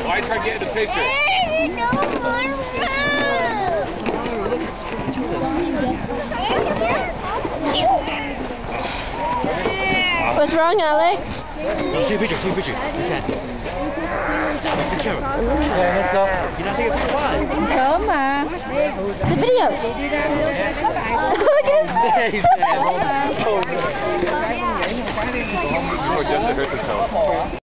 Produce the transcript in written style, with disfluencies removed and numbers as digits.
I tried getting a picture. No more What's wrong, Alex? Take a picture, take a picture. What's the camera? You're not taking a picture? Why? Come on. The video. Oh, just to hurt yourself.